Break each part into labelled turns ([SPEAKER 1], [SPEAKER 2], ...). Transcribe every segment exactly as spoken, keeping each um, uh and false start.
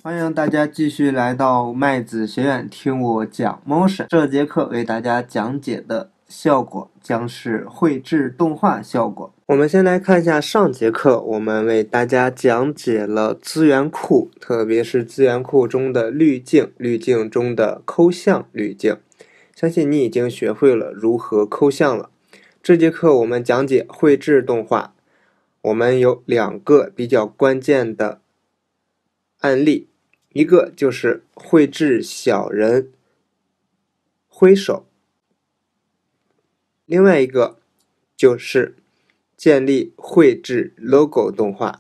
[SPEAKER 1] 欢迎大家继续来到麦子学院听我讲 Motion。这节课为大家讲解的效果将是绘制动画效果。我们先来看一下上节课，我们为大家讲解了资源库，特别是资源库中的滤镜，滤镜中的抠像滤镜。相信你已经学会了如何抠像了。这节课我们讲解绘制动画，我们有两个比较关键的案例。一个就是绘制小人挥手，另外一个就是建立绘制 logo 动画。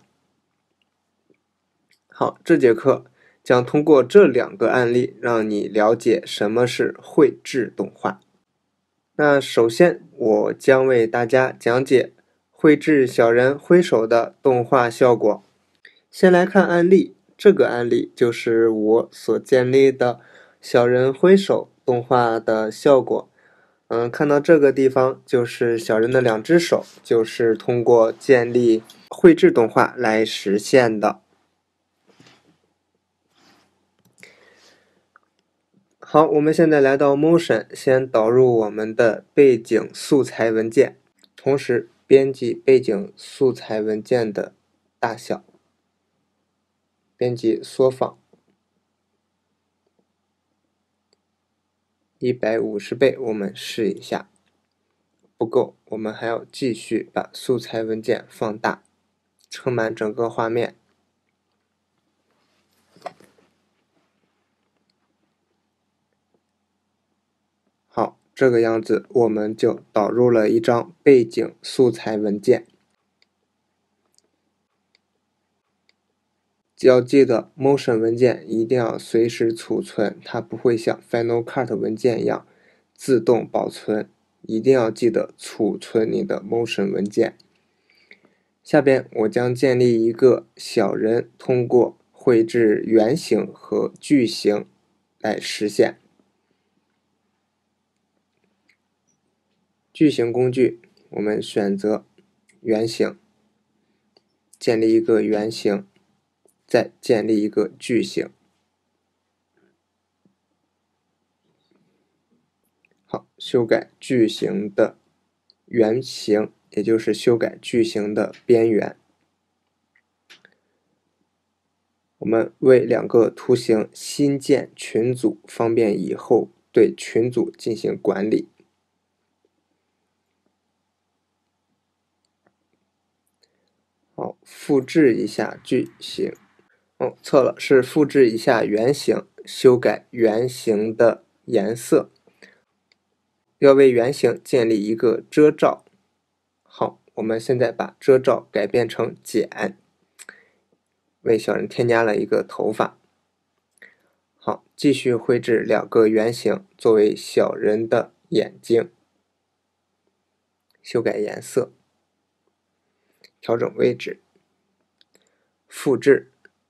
[SPEAKER 1] 好，这节课将通过这两个案例让你了解什么是绘制动画。那首先我将为大家讲解绘制小人挥手的动画效果。先来看案例。这个案例就是我所建立的小人挥手动画的效果。嗯，看到这个地方就是小人的两只手，就是通过建立绘制动画来实现的。好，我们现在来到 Motion， 先导入我们的背景素材文件，同时编辑背景素材文件的大小。编辑缩放一百五十倍，我们试一下，不够，我们还要继续把素材文件放大，撑满整个画面。好，这个样子我们就导入了一张背景素材文件。要记得 Motion 文件一定要随时储存，它不会像 Final Cut 文件一样自动保存，一定要记得储存你的 Motion 文件。下边我将建立一个小人，通过绘制圆形和矩形来实现。矩形工具，我们选择圆形，建立一个圆形，再建立一个矩形。好，修改矩形的圆形，也就是修改矩形的边缘。我们为两个图形新建群组，方便以后对群组进行管理。好，复制一下矩形。哦，错了，是复制一下圆形，修改圆形的颜色。要为圆形建立一个遮罩。好，我们现在把遮罩改变成剪，为小人添加了一个头发。好，继续绘制两个圆形作为小人的眼睛，修改颜色，调整位置，复制。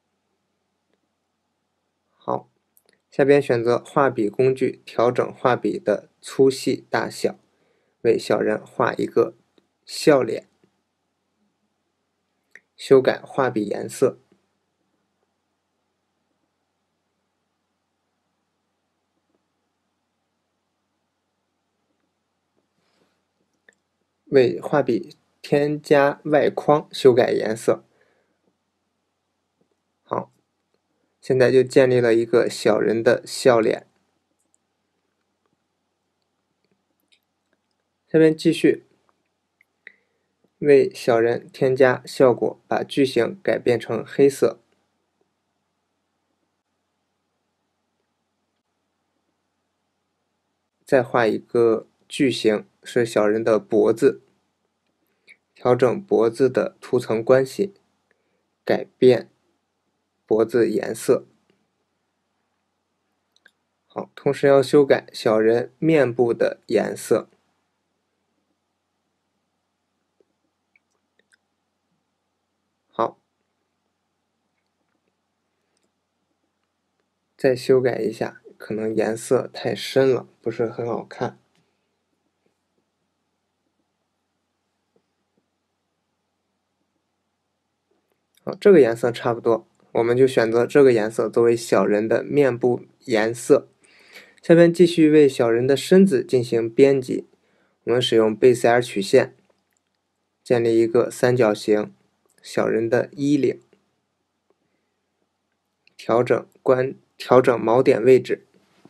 [SPEAKER 1] 好，下边选择画笔工具，调整画笔的粗细大小，为小人画一个笑脸，修改画笔颜色。为画笔添加外框，修改颜色。好，现在就建立了一个小人的笑脸。下面继续为小人添加效果，把矩形改变成黑色。再画一个矩形，是小人的脖子，调整脖子的图层关系，改变脖子颜色。好，同时要修改小人面部的颜色。好，再修改一下，可能颜色太深了，不是很好看。好，这个颜色差不多， 我们就选择这个颜色作为小人的面部颜色。下边继续为小人的身子进行编辑，我们使用贝塞尔曲线建立一个三角形，小人的衣领，调整关调整锚点位置。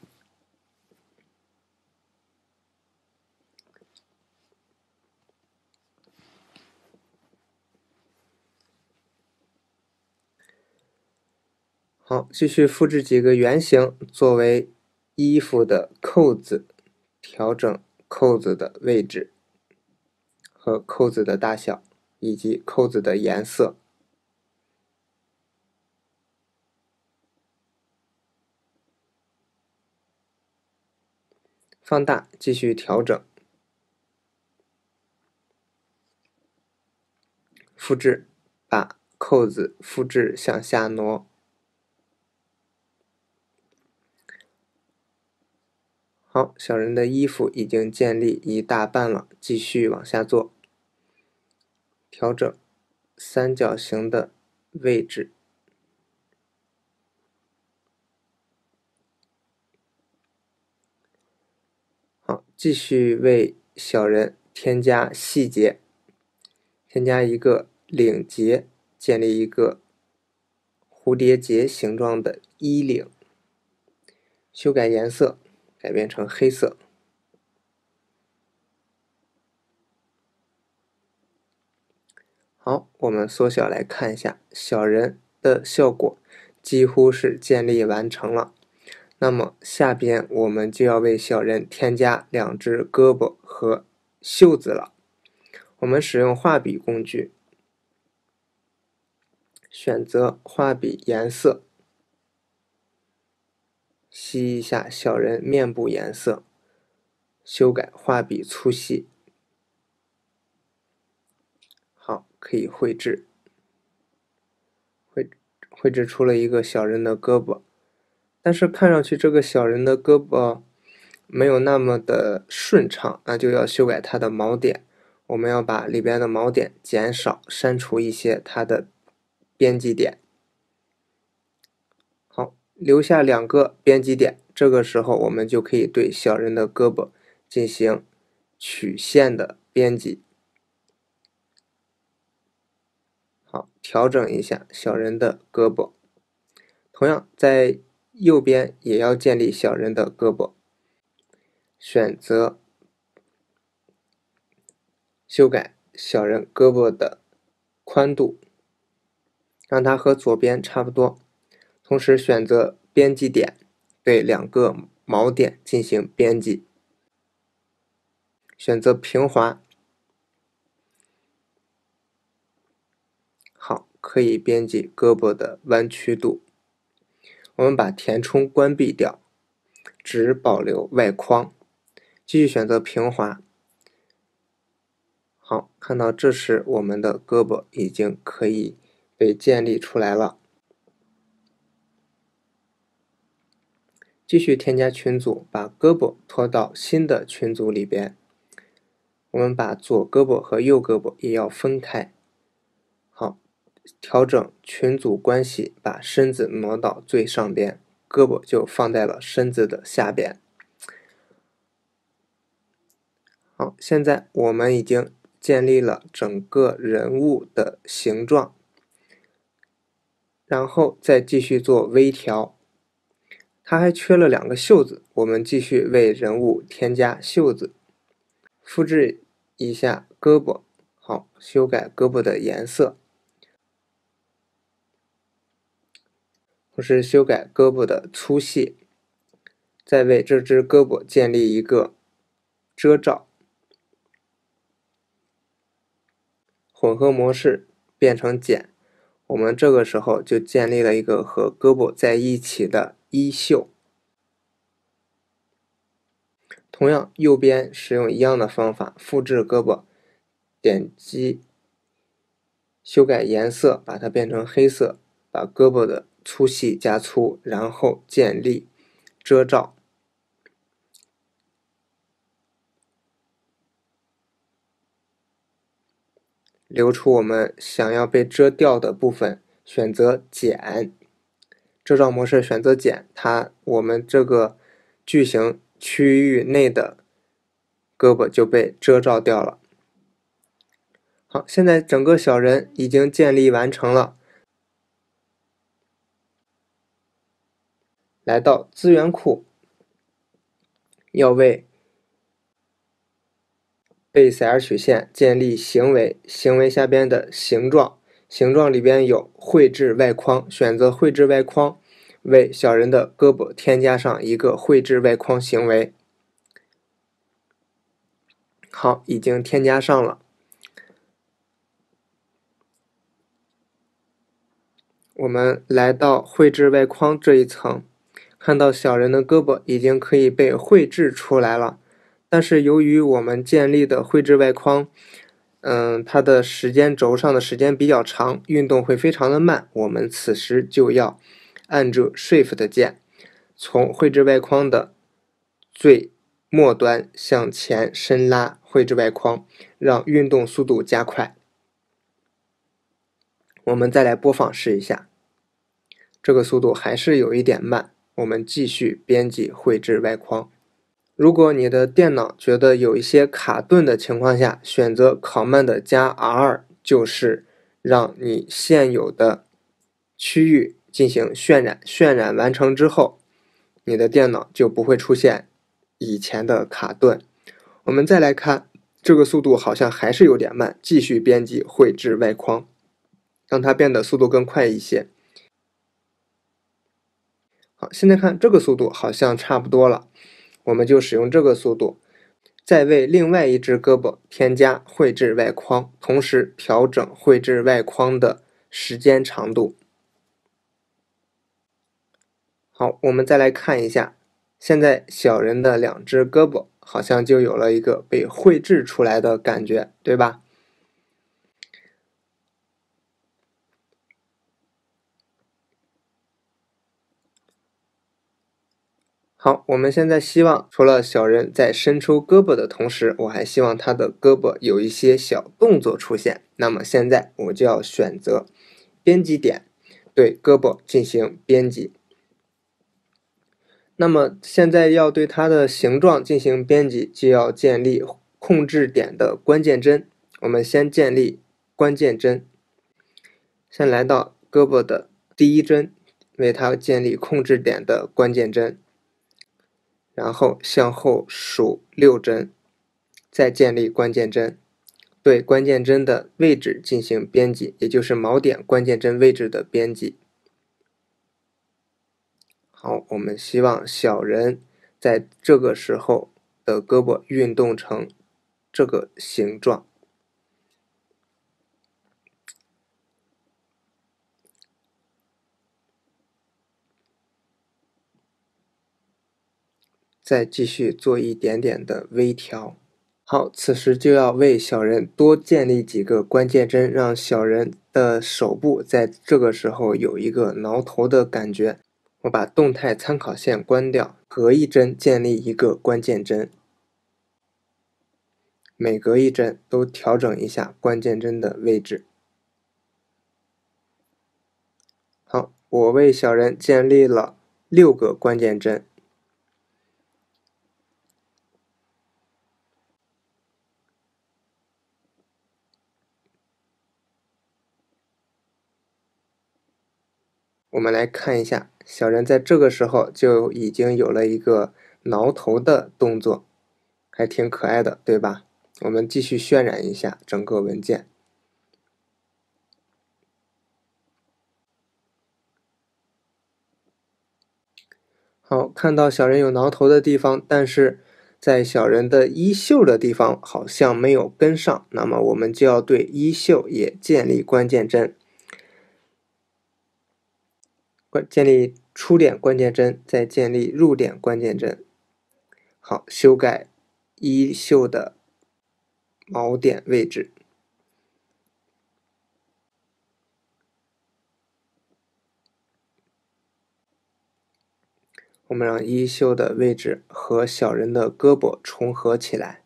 [SPEAKER 1] 好，继续复制几个圆形作为衣服的扣子，调整扣子的位置和扣子的大小以及扣子的颜色。放大，继续调整，复制，把扣子复制向下挪。好，小人的衣服已经建立一大半了，继续往下做，调整三角形的位置。好，继续为小人添加细节，添加一个领结，建立一个蝴蝶结形状的衣领，修改颜色，改变成黑色。好，我们缩小来看一下，小人的效果几乎是建立完成了。那么下边我们就要为小人添加两只胳膊和袖子了。我们使用画笔工具，选择画笔颜色，吸一下小人面部颜色，修改画笔粗细。好，可以绘制，绘绘制出了一个小人的胳膊，但是看上去这个小人的胳膊没有那么的顺畅，那就要修改它的锚点。我们要把里边的锚点减少，删除一些它的编辑点。好，留下两个编辑点，这个时候我们就可以对小人的胳膊进行曲线的编辑。好，调整一下小人的胳膊。同样，在右边也要建立小人的胳膊，选择修改小人胳膊的宽度，让它和左边差不多。同时选择编辑点，对两个锚点进行编辑，选择平滑。好，可以编辑胳膊的弯曲度。我们把填充关闭掉，只保留外框，继续选择平滑。好，看到这时我们的胳膊已经可以被建立出来了。继续添加群组，把胳膊拖到新的群组里边。我们把左胳膊和右胳膊也要分开。好，调整群组关系，把身子挪到最上边，胳膊就放在了身子的下边。好，现在我们已经建立了整个人物的形状，然后再继续做微调。它还缺了两个袖子，我们继续为人物添加袖子，复制一下胳膊，好，修改胳膊的颜色，同时修改胳膊的粗细，再为这只胳膊建立一个遮罩，混合模式变成减，我们这个时候就建立了一个和胳膊在一起的衣袖。同样，右边使用一样的方法，复制胳膊，点击修改颜色，把它变成黑色，把胳膊的粗细加粗，然后建立遮罩，留出我们想要被遮掉的部分， 选择减。遮罩模式选择减，它我们这个矩形区域内的胳膊就被遮罩掉了。好，现在整个小人已经建立完成了。来到资源库，要为 base R 曲线建立行为，行为下边的形状，形状里边有绘制外框，选择绘制外框，为小人的胳膊添加上一个绘制外框行为。好，已经添加上了。我们来到绘制外框这一层，看到小人的胳膊已经可以被绘制出来了。但是由于我们建立的绘制外框，嗯，它的时间轴上的时间比较长，运动会非常的慢。我们此时就要按住 Shift 键，从绘制外框的最末端向前伸拉绘制外框，让运动速度加快。我们再来播放试一下，这个速度还是有一点慢。我们继续编辑绘制外框。如果你的电脑觉得有一些卡顿的情况下，选择 Command 加 R 就是让你现有的区域进行渲染，渲染完成之后，你的电脑就不会出现以前的卡顿。我们再来看，这个速度好像还是有点慢，继续编辑绘制外框，让它变得速度更快一些。好，现在看这个速度好像差不多了，我们就使用这个速度，再为另外一只胳膊添加绘制外框，同时调整绘制外框的时间长度。好，我们再来看一下，现在小人的两只胳膊好像就有了一个被绘制出来的感觉，对吧？好，我们现在希望除了小人在伸出胳膊的同时，我还希望他的胳膊有一些小动作出现。那么现在我就要选择编辑点，对胳膊进行编辑。那么现在要对它的形状进行编辑，就要建立控制点的关键帧。我们先建立关键帧，先来到胳膊的第一帧，为它建立控制点的关键帧。然后向后数六帧，再建立关键帧，对关键帧的位置进行编辑，也就是锚点关键帧位置的编辑。好，我们希望小人在这个时候的胳膊运动成这个形状。再继续做一点点的微调。好，此时就要为小人多建立几个关键帧，让小人的手部在这个时候有一个挠头的感觉。我把动态参考线关掉，隔一帧建立一个关键帧，每隔一帧都调整一下关键帧的位置。好，我为小人建立了六个关键帧。我们来看一下，小人在这个时候就已经有了一个挠头的动作，还挺可爱的，对吧？我们继续渲染一下整个文件。好，看到小人有挠头的地方，但是在小人的衣袖的地方好像没有跟上，那么我们就要对衣袖也建立关键帧。建立出点关键帧，再建立入点关键帧。好，修改衣袖的锚点位置。我们让衣袖的位置和小人的胳膊重合起来。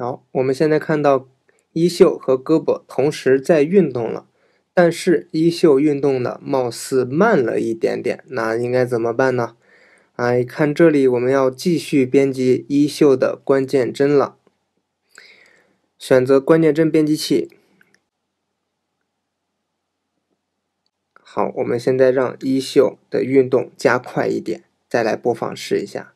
[SPEAKER 1] 好，我们现在看到衣袖和胳膊同时在运动了，但是衣袖运动的貌似慢了一点点，那应该怎么办呢？哎，看这里我们要继续编辑衣袖的关键帧了，选择关键帧编辑器。好，我们现在让衣袖的运动加快一点，再来播放试一下。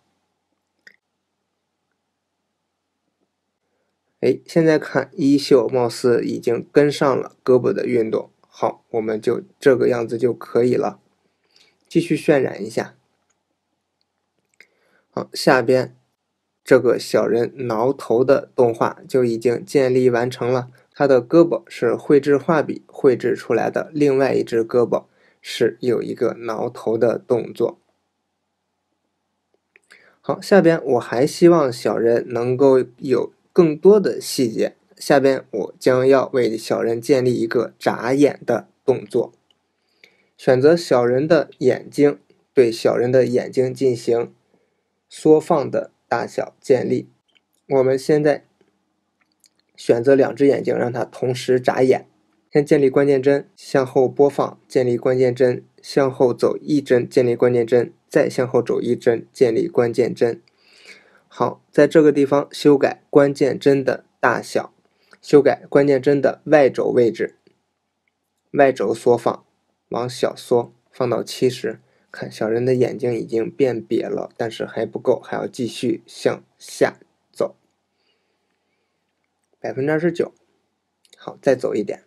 [SPEAKER 1] 哎，现在看衣袖貌似已经跟上了胳膊的运动。好，我们就这个样子就可以了。继续渲染一下。好，下边这个小人挠头的动画就已经建立完成了。它的胳膊是绘制画笔绘制出来的，另外一只胳膊是有一个挠头的动作。好，下边我还希望小人能够有更多的细节，下边我将要为小人建立一个眨眼的动作。选择小人的眼睛，对小人的眼睛进行缩放的大小建立。我们现在选择两只眼睛，让它同时眨眼。先建立关键帧，向后播放，建立关键帧，向后走一帧，建立关键帧，再向后走一帧，建立关键帧。好，在这个地方修改关键帧的大小，修改关键帧的外轴位置，外轴缩放，往小缩，放到七十。看小人的眼睛已经变瘪了，但是还不够，还要继续向下走。百分之二十九，好，再走一点。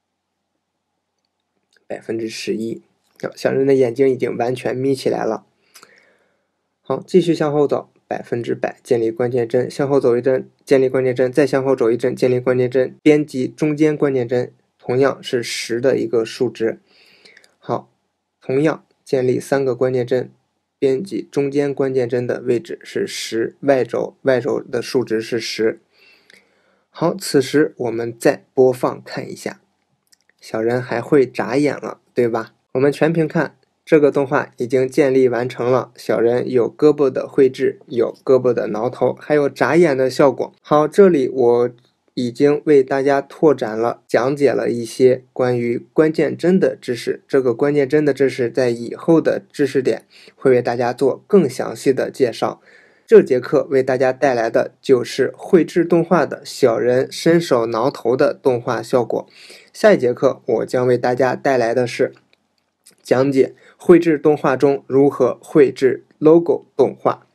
[SPEAKER 1] 百分之十一，小人的眼睛已经完全眯起来了。好，继续向后走，百分之百，建立关键帧，向后走一帧，建立关键帧，再向后走一帧，建立关键帧，编辑中间关键帧，同样是十的一个数值。好，同样建立三个关键帧，编辑中间关键帧的位置是十，外轴外轴的数值是十。好，此时我们再播放看一下，小人还会眨眼了，对吧？我们全屏看，这个动画已经建立完成了，小人有胳膊的绘制，有胳膊的挠头，还有眨眼的效果。好，这里我已经为大家拓展了，讲解了一些关于关键帧的知识。这个关键帧的知识在以后的知识点会为大家做更详细的介绍。这节课为大家带来的就是绘制动画的小人伸手挠头的动画效果。下一节课我将为大家带来的是讲解绘制动画中如何绘制 logo 动画。